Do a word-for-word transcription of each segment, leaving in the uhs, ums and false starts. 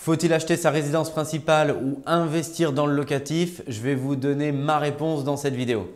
Faut-il acheter sa résidence principale ou investir dans le locatif? Je vais vous donner ma réponse dans cette vidéo.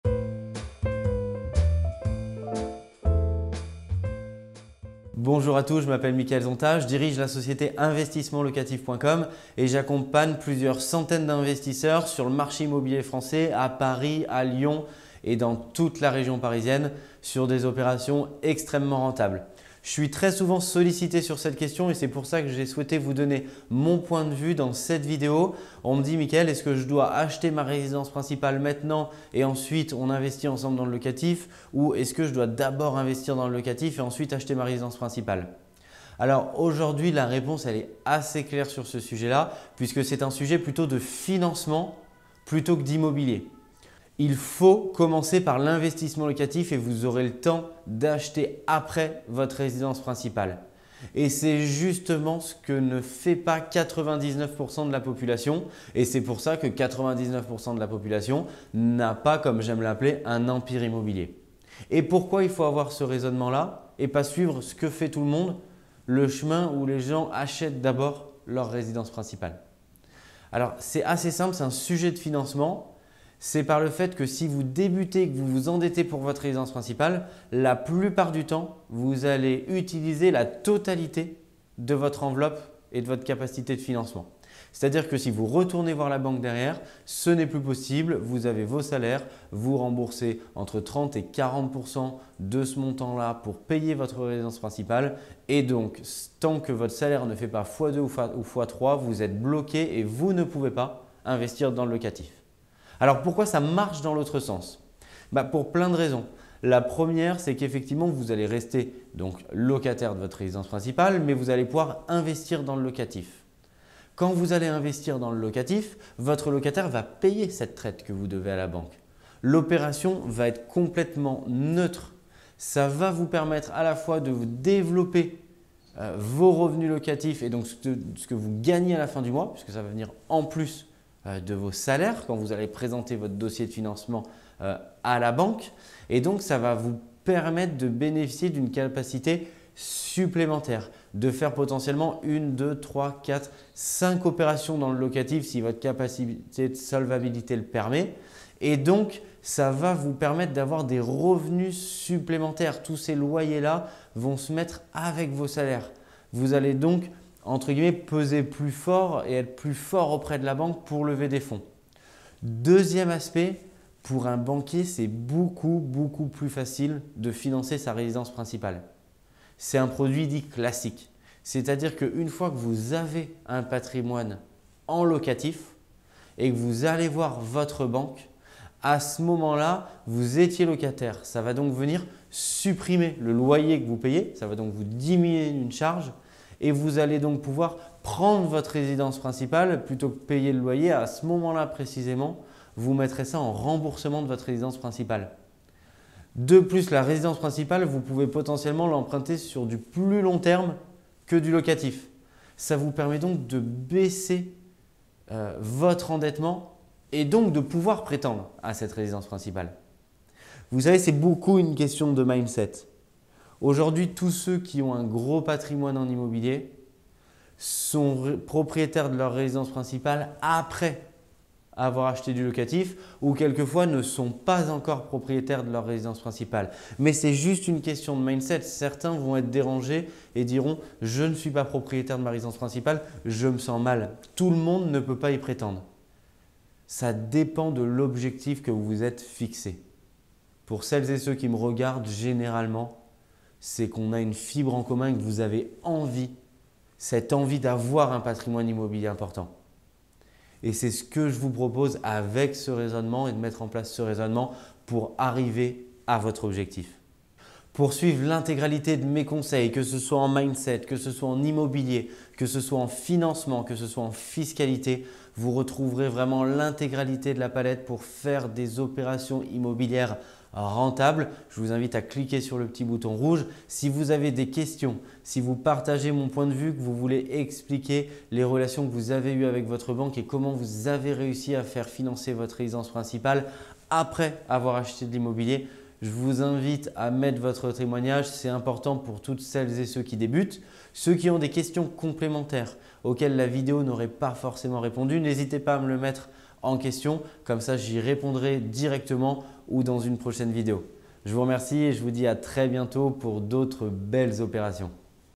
Bonjour à tous, je m'appelle Mickaël Zonta, je dirige la société investissement locatif point com et j'accompagne plusieurs centaines d'investisseurs sur le marché immobilier français à Paris, à Lyon et dans toute la région parisienne sur des opérations extrêmement rentables. Je suis très souvent sollicité sur cette question et c'est pour ça que j'ai souhaité vous donner mon point de vue dans cette vidéo. On me dit « Mickaël, est-ce que je dois acheter ma résidence principale maintenant et ensuite on investit ensemble dans le locatif ou est-ce que je dois d'abord investir dans le locatif et ensuite acheter ma résidence principale ?» Alors aujourd'hui, la réponse elle est assez claire sur ce sujet-là puisque c'est un sujet plutôt de financement plutôt que d'immobilier. Il faut commencer par l'investissement locatif et vous aurez le temps d'acheter après votre résidence principale. Et c'est justement ce que ne fait pas quatre-vingt-dix-neuf pour cent de la population et c'est pour ça que quatre-vingt-dix-neuf pour cent de la population n'a pas, comme j'aime l'appeler, un empire immobilier. Et pourquoi il faut avoir ce raisonnement-là et pas suivre ce que fait tout le monde, le chemin où les gens achètent d'abord leur résidence principale? Alors c'est assez simple, c'est un sujet de financement. C'est par le fait que si vous débutez et que vous vous endettez pour votre résidence principale, la plupart du temps, vous allez utiliser la totalité de votre enveloppe et de votre capacité de financement. C'est-à-dire que si vous retournez voir la banque derrière, ce n'est plus possible. Vous avez vos salaires, vous remboursez entre trente et quarante pour cent de ce montant-là pour payer votre résidence principale. Et donc, tant que votre salaire ne fait pas fois deux ou fois trois, vous êtes bloqué et vous ne pouvez pas investir dans le locatif. Alors pourquoi ça marche dans l'autre sens? Bah, pour plein de raisons. La première, c'est qu'effectivement, vous allez rester donc locataire de votre résidence principale, mais vous allez pouvoir investir dans le locatif. Quand vous allez investir dans le locatif, votre locataire va payer cette traite que vous devez à la banque. L'opération va être complètement neutre. Ça va vous permettre à la fois de vous développer euh, vos revenus locatifs et donc ce que, ce que vous gagnez à la fin du mois, puisque ça va venir en plus de vos salaires quand vous allez présenter votre dossier de financement euh, à la banque. Et donc, ça va vous permettre de bénéficier d'une capacité supplémentaire, de faire potentiellement une, deux, trois, quatre, cinq opérations dans le locatif si votre capacité de solvabilité le permet. Et donc, ça va vous permettre d'avoir des revenus supplémentaires. Tous ces loyers-là vont se mettre avec vos salaires. Vous allez donc entre guillemets, peser plus fort et être plus fort auprès de la banque pour lever des fonds. Deuxième aspect, pour un banquier, c'est beaucoup, beaucoup plus facile de financer sa résidence principale. C'est un produit dit classique. C'est-à-dire qu'une fois que vous avez un patrimoine en locatif et que vous allez voir votre banque, à ce moment-là, vous étiez locataire. Ça va donc venir supprimer le loyer que vous payez, ça va donc vous diminuer une charge. Et vous allez donc pouvoir prendre votre résidence principale plutôt que payer le loyer. À ce moment-là précisément, vous mettrez ça en remboursement de votre résidence principale. De plus, la résidence principale, vous pouvez potentiellement l'emprunter sur du plus long terme que du locatif. Ça vous permet donc de baisser euh, votre endettement et donc de pouvoir prétendre à cette résidence principale. Vous savez, c'est beaucoup une question de mindset. Aujourd'hui, tous ceux qui ont un gros patrimoine en immobilier sont propriétaires de leur résidence principale après avoir acheté du locatif ou quelquefois ne sont pas encore propriétaires de leur résidence principale. Mais c'est juste une question de mindset. Certains vont être dérangés et diront « je ne suis pas propriétaire de ma résidence principale, je me sens mal ». Tout le monde ne peut pas y prétendre. Ça dépend de l'objectif que vous vous êtes fixé. Pour celles et ceux qui me regardent, généralement, c'est qu'on a une fibre en commun et que vous avez envie, cette envie d'avoir un patrimoine immobilier important. Et c'est ce que je vous propose avec ce raisonnement et de mettre en place ce raisonnement pour arriver à votre objectif. Pour suivre l'intégralité de mes conseils, que ce soit en mindset, que ce soit en immobilier, que ce soit en financement, que ce soit en fiscalité, vous retrouverez vraiment l'intégralité de la palette pour faire des opérations immobilières rentable. Je vous invite à cliquer sur le petit bouton rouge. Si vous avez des questions, si vous partagez mon point de vue, que vous voulez expliquer les relations que vous avez eues avec votre banque et comment vous avez réussi à faire financer votre résidence principale après avoir acheté de l'immobilier, je vous invite à mettre votre témoignage. C'est important pour toutes celles et ceux qui débutent. Ceux qui ont des questions complémentaires auxquelles la vidéo n'aurait pas forcément répondu, n'hésitez pas à me le mettre en question. Comme ça, j'y répondrai directement ou dans une prochaine vidéo. Je vous remercie et je vous dis à très bientôt pour d'autres belles opérations.